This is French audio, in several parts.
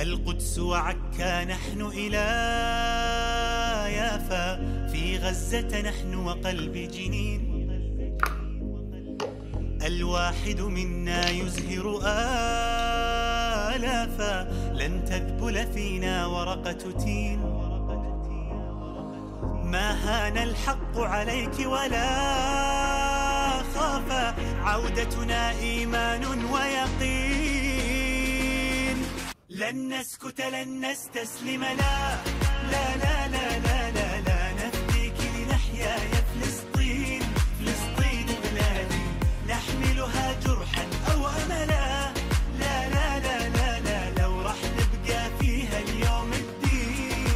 القدس وعكا نحن إلى يافا، في غزة نحن وقلب جنين. الواحد منا يزهر آلافا، لن تذبل فينا ورقة تين. ما هان الحق عليك ولا خافا، عودتنا إيمان ويقين. لن نسكت لن نستسلم، لا لا لا لا لا لا, لا نفديك لنحيا يا فلسطين. فلسطين بلادي نحملها جرحا أو أملا، لا لا لا لا لا لو راح نبقى فيها اليوم الدين.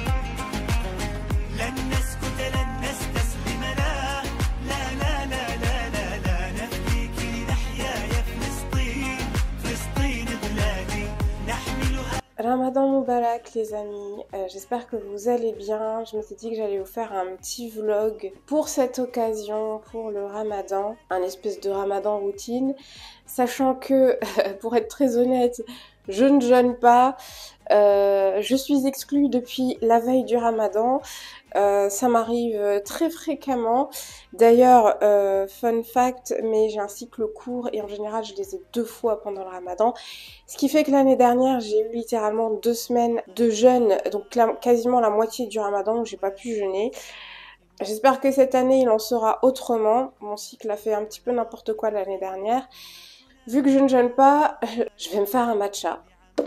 لن نسكت لن نستسلم، لا لا لا لا لا لا, لا نفديك لنحيا يا فلسطين. فلسطين بلادي نحملها. Ramadan Moubarak les amis, j'espère que vous allez bien. Je m'étais dit que j'allais vous faire un petit vlog pour cette occasion, pour le Ramadan, un espèce de Ramadan routine, sachant que, pour être très honnête, je ne jeûne pas, je suis exclue depuis la veille du Ramadan. Ça m'arrive très fréquemment. D'ailleurs, fun fact, mais j'ai un cycle court et en général je les ai 2 fois pendant le Ramadan. Ce qui fait que l'année dernière, j'ai eu littéralement 2 semaines de jeûne, donc quasiment la moitié du Ramadan où j'ai pas pu jeûner. J'espère que cette année il en sera autrement. Mon cycle a fait un petit peu n'importe quoi l'année dernière. Vu que je ne jeûne pas, je vais me faire un matcha.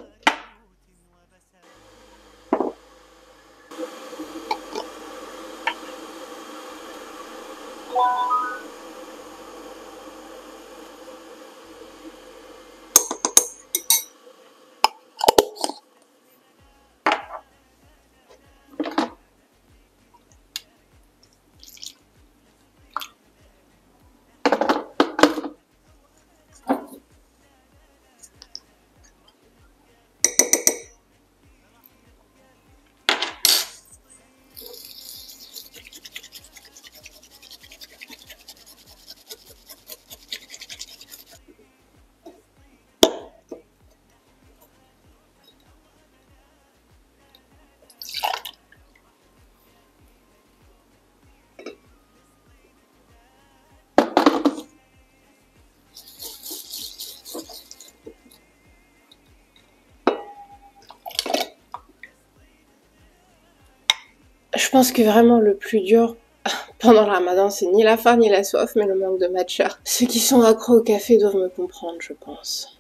Je pense que vraiment le plus dur pendant le Ramadan, c'est ni la faim ni la soif, mais le manque de matcha. Ceux qui sont accros au café doivent me comprendre, je pense.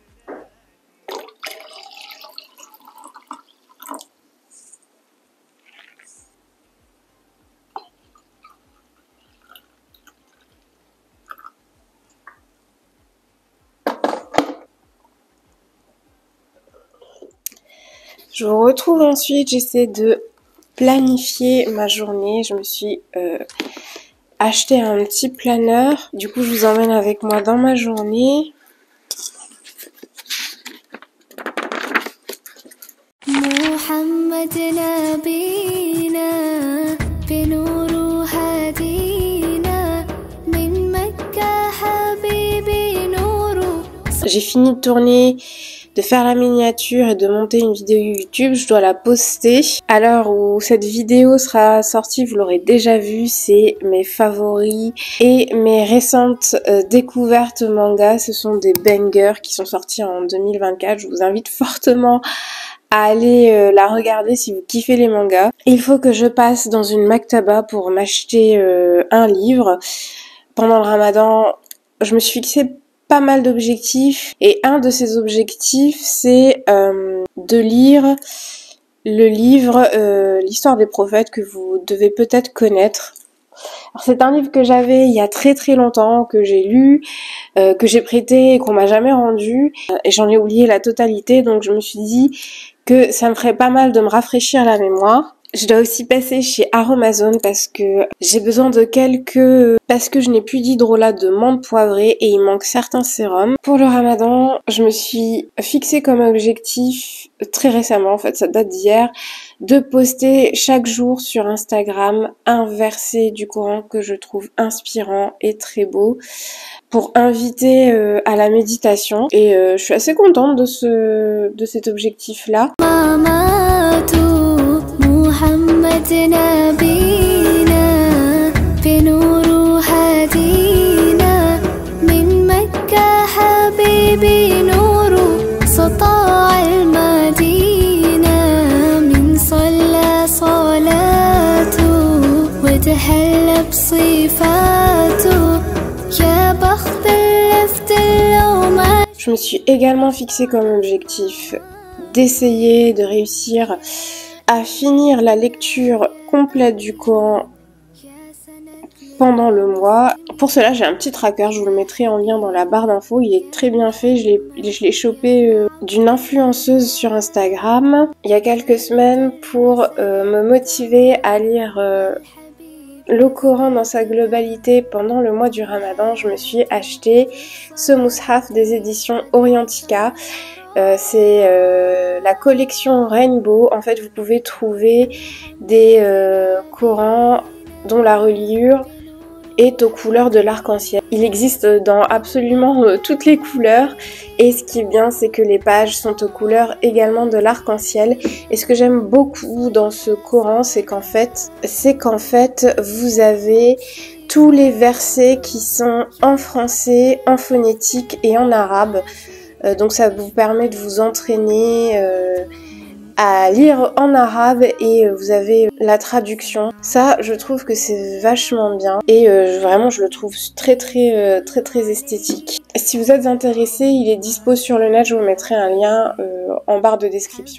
Je vous retrouve ensuite, j'essaie de planifier ma journée. Je me suis acheté un petit planeur. Du coup, je vous emmène avec moi dans ma journée. J'ai fini de tourner, de faire la miniature et de monter une vidéo YouTube. Je dois la poster. À l'heure où cette vidéo sera sortie, vous l'aurez déjà vu, c'est mes favoris et mes récentes découvertes manga. Ce sont des bangers qui sont sortis en 2024. Je vous invite fortement à aller la regarder si vous kiffez les mangas. Il faut que je passe dans une maktaba pour m'acheter un livre. Pendant le Ramadan, je me suis fixé pas mal d'objectifs et un de ces objectifs c'est de lire le livre l'histoire des prophètes que vous devez peut-être connaître. Alors c'est un livre que j'avais il y a très très longtemps, que j'ai lu, que j'ai prêté et qu'on m'a jamais rendu et j'en ai oublié la totalité, donc je me suis dit que ça me ferait pas mal de me rafraîchir la mémoire. Je dois aussi passer chez Aromazone parce que j'ai besoin de parce que je n'ai plus d'hydrolat de menthe poivrée et il manque certains sérums. Pour le ramadan, je me suis fixé comme objectif très récemment, en fait ça date d'hier, de poster chaque jour sur Instagram un verset du Coran que je trouve inspirant et très beau pour inviter à la méditation. Et je suis assez contente de cet objectif-là. محمد نبينا بنور هدينا من مكة حبيبي نور سطاع المدينة من صلى صلاته وتهلى بصفاته يا بخت اللفت اليوم. Je me suis également fixé comme objectif d'essayer de réussir à finir la lecture complète du Coran pendant le mois. Pour cela, j'ai un petit tracker, je vous le mettrai en lien dans la barre d'infos. Il est très bien fait, je l'ai chopé d'une influenceuse sur Instagram il y a quelques semaines pour me motiver à lire le Coran dans sa globalité pendant le mois du Ramadan. Je me suis acheté ce mushaf des éditions Orientica. C'est la collection Rainbow. En fait, vous pouvez trouver des Corans dont la reliure est aux couleurs de l'arc-en-ciel. Il existe dans absolument toutes les couleurs et ce qui est bien, c'est que les pages sont aux couleurs également de l'arc-en-ciel. Et ce que j'aime beaucoup dans ce Coran, c'est qu'en fait, vous avez tous les versets qui sont en français, en phonétique et en arabe. Donc ça vous permet de vous entraîner à lire en arabe et vous avez la traduction. Ça, je trouve que c'est vachement bien et vraiment je le trouve très esthétique. Si vous êtes intéressé, il est dispo sur le net, je vous mettrai un lien en barre de description.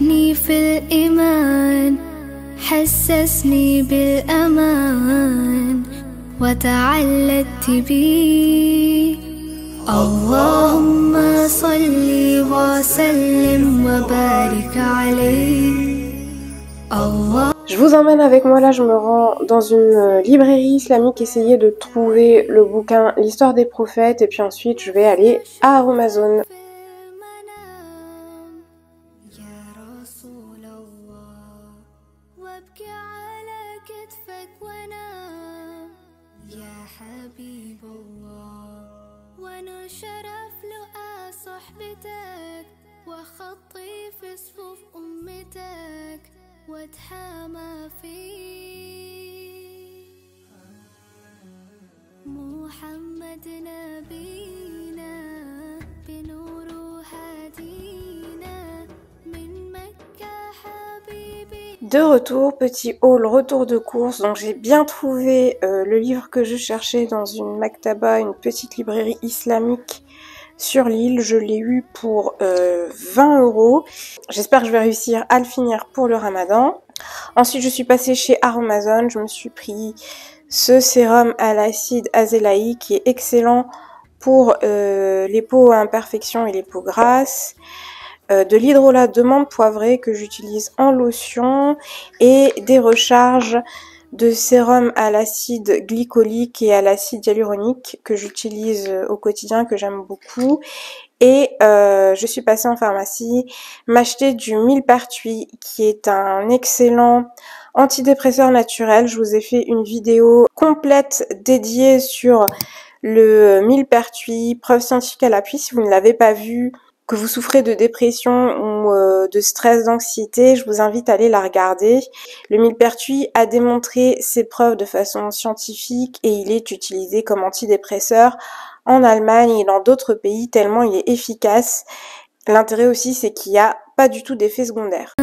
اللهم صل وسلم وبارك عليه. Je vous emmène avec moi, là je me rends dans une librairie islamique, essayer de trouver le bouquin L'histoire des prophètes et puis ensuite je vais aller à Aromazone. شرف لقى صحبتك وخطي في صفوف أمتك واتحامى فيك محمد نبينا بنور هدينا من مكة حبيبي. De retour, petit haul, retour de course. Donc j'ai bien trouvé le livre que je cherchais dans une maktaba, une petite librairie islamique sur l'île. Je l'ai eu pour 20 €. J'espère que je vais réussir à le finir pour le ramadan. Ensuite je suis passée chez Aromazone. Je me suis pris ce sérum à l'acide azélaïque qui est excellent pour les peaux à imperfection et les peaux grasses. De l'hydrolat de menthe poivrée que j'utilise en lotion et des recharges de sérum à l'acide glycolique et à l'acide hyaluronique que j'utilise au quotidien, que j'aime beaucoup. Et je suis passée en pharmacie m'acheter du millepertuis qui est un excellent antidépresseur naturel. Je vous ai fait une vidéo complète dédiée sur le millepertuis, preuve scientifique à l'appui. Si vous ne l'avez pas vue, que vous souffrez de dépression ou de stress, d'anxiété, je vous invite à aller la regarder. Le millepertuis a démontré ses preuves de façon scientifique et il est utilisé comme antidépresseur en Allemagne et dans d'autres pays tellement il est efficace. L'intérêt aussi, c'est qu'il n'y a pas du tout d'effet secondaire.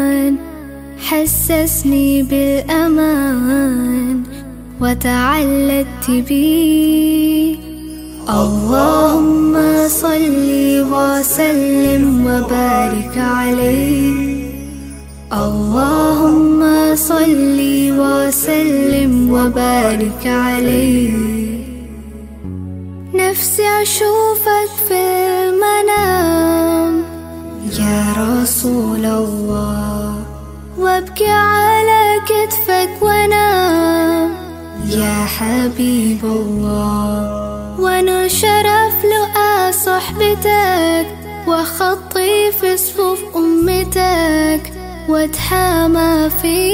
اللهم صل وسلم وبارك عليه. اللهم صل وسلم وبارك عليه. نفسي أشوفك في المنام يا رسول الله وابكي على كتفك وانام يا حبيب الله، وانا شرف لقى صحبتك وخطي في صفوف أمتك واتحامى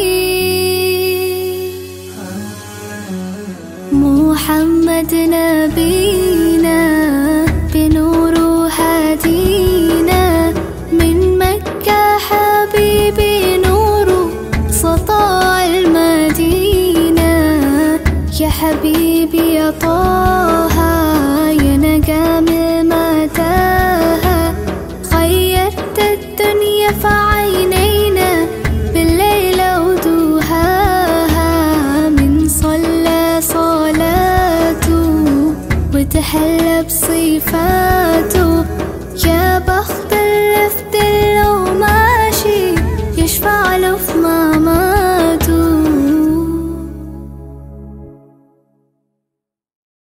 فيك. محمد نبينا بنور هدينا من مكة، حبيبي نور سطاع المدينة. يا حبيبي يا طه يا نجم متاهة، غيرت الدنيا في عينينا بالليل ودوهاها. من صلى صلاته وتحلى بصفاته، يا بخت الرفد